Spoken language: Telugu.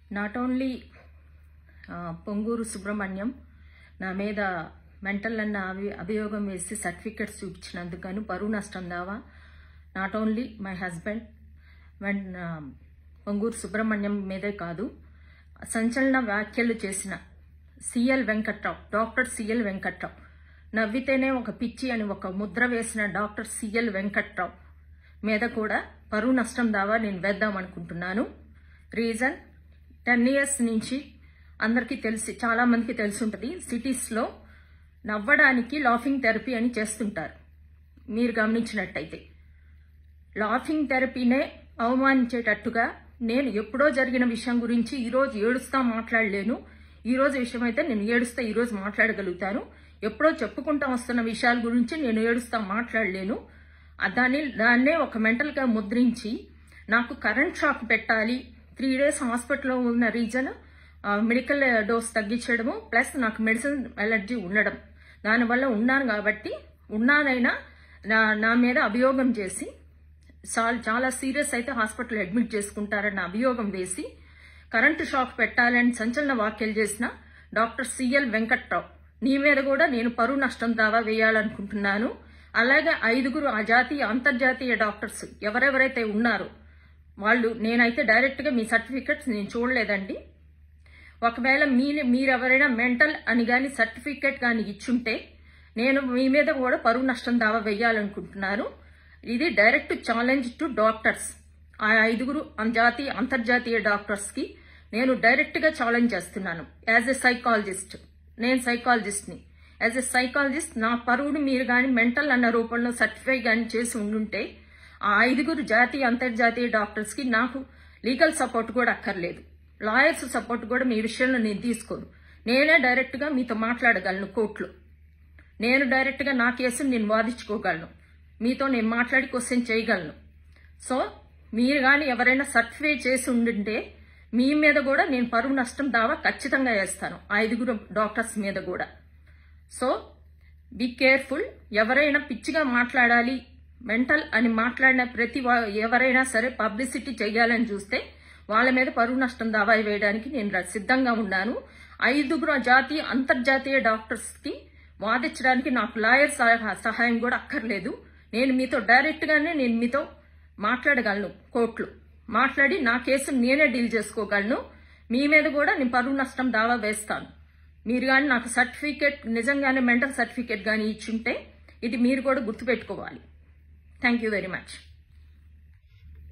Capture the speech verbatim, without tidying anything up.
నాట్ ఓన్లీ పొంగూరు సుబ్రహ్మణ్యం నా మీద మెంటల్ అన్న అభి అభియోగం వేసి సర్టిఫికెట్స్ చూపించినందుకు పరువు నష్టం దావా not only my husband Ponguru Subrahmanyam మీదే కాదు, సంచలన వ్యాఖ్యలు చేసిన CL Venkatrao, doctor CL Venkatrao, నవ్వితేనే ఒక పిచ్చి అని ఒక ముద్ర వేసిన డాక్టర్ సిఎల్ వెంకట్రావు మీద కూడా పరువు నష్టం దావా నేను వేద్దామనుకుంటున్నాను. రీజన్, టెన్ ఇయర్స్ నుంచి అందరికీ తెలిసి చాలా మందికి తెలిసి ఉంటుంది, సిటీస్లో నవ్వడానికి లాఫింగ్ థెరపీ అని చేస్తుంటారు. మీరు గమనించినట్టయితే లాఫింగ్ థెరపీనే అవమానించేటట్టుగా నేను ఎప్పుడో జరిగిన విషయం గురించి ఈరోజు ఏడుస్తా మాట్లాడలేను. ఈరోజు విషయం అయితే నేను ఏడుస్తా ఈరోజు మాట్లాడగలుగుతాను. ఎప్పుడో చెప్పుకుంటా వస్తున్న విషయాల గురించి నేను ఏడుస్తా మాట్లాడలేను. దాన్ని దాన్నే ఒక మెంటల్గా ముద్రించి నాకు కరెంట్ షాక్ పెట్టాలి, త్రీ డేస్ హాస్పిటల్లో ఉన్న రీజన్ మెడికల్ డోస్ తగ్గించడము ప్లస్ నాకు మెడిసిన్ అలర్జీ ఉండడం, దానివల్ల ఉన్నాను కాబట్టి ఉన్నానైనా నా నా మీద అభియోగం చేసి చాలా చాలా సీరియస్ అయితే హాస్పిటల్ అడ్మిట్ చేసుకుంటారన్న అభియోగం వేసి కరెంటు షాక్ పెట్టాలని సంచలన వ్యాఖ్యలు చేసిన డాక్టర్ సిఎల్ వెంకట్రావు నీ మీద కూడా నేను పరువు నష్టం దావా వేయాలనుకుంటున్నాను. అలాగే ఐదుగురు ఆ జాతీయ అంతర్జాతీయ డాక్టర్స్ ఎవరెవరైతే ఉన్నారో వాళ్ళు, నేనైతే డైరెక్ట్గా మీ సర్టిఫికెట్స్ నేను చూడలేదండి. ఒకవేళ మీ మీరెవరైనా మెంటల్ అని కానీ సర్టిఫికెట్ కానీ ఇచ్చుంటే నేను మీ మీద కూడా పరువు నష్టం దావా వేయాలనుకుంటున్నాను. ఇది డైరెక్ట్ ఛాలెంజ్ టు డాక్టర్స్. ఆ ఐదుగురు జాతీయ అంతర్జాతీయ డాక్టర్స్కి నేను డైరెక్ట్గా ఛాలెంజ్ చేస్తున్నాను. యాజ్ ఎ సైకాలజిస్ట్, నేను సైకాలజిస్ట్ని. యాజ్ ఎ సైకాలజిస్ట్ నా పరువుని మీరు కానీ మెంటల్ అన్న రూపంలో సర్టిఫై కానీ చేసి ఉండుంటే ఆ ఐదుగురు జాతీయ అంతర్జాతీయ డాక్టర్స్కి నాకు లీగల్ సపోర్ట్ కూడా అక్కర్లేదు, లాయర్స్ సపోర్ట్ కూడా మీ విషయంలో నేను తీసుకోను. నేనే డైరెక్ట్గా మీతో మాట్లాడగలను కోర్టులో. నేను డైరెక్ట్గా నా కేసును నేను వాదించుకోగలను, మీతో నేను మాట్లాడి క్వశ్చన్ చేయగలను. సో మీరు కానీ ఎవరైనా సర్టిఫై చేసి ఉండుంటే మీ మీద కూడా నేను పరువు నష్టం దావా ఖచ్చితంగా వేస్తాను, ఐదుగురు డాక్టర్స్ మీద కూడా. So be careful. ఎవరైనా పిచ్చిగా మాట్లాడాలి, మెంటల్ అని మాట్లాడిన ప్రతి ఎవరైనా సరే పబ్లిసిటీ చేయాలని చూస్తే వాళ్ళ మీద పరువు నష్టం దావా వేయడానికి నేను సిద్ధంగా ఉన్నాను. ఐదుగురు జాతీయ అంతర్జాతీయ డాక్టర్స్కి వాదించడానికి నాకు లాయర్ సహాయం కూడా అక్కర్లేదు. నేను మీతో డైరెక్ట్గానే నేను మీతో మాట్లాడగలను, కోర్టులో మాట్లాడి నా కేసును నేనే డీల్ చేసుకోగలను. మీ మీద కూడా నేను పరువు నష్టం దావా వేస్తాను. మీరు కానీ నాకు సర్టిఫికేట్ నిజంగానే మెంటల్ సర్టిఫికేట్ కానీ ఇచ్చుంటే ఇది మీరు కూడా గుర్తుపెట్టుకోవాలి. Thank you very much.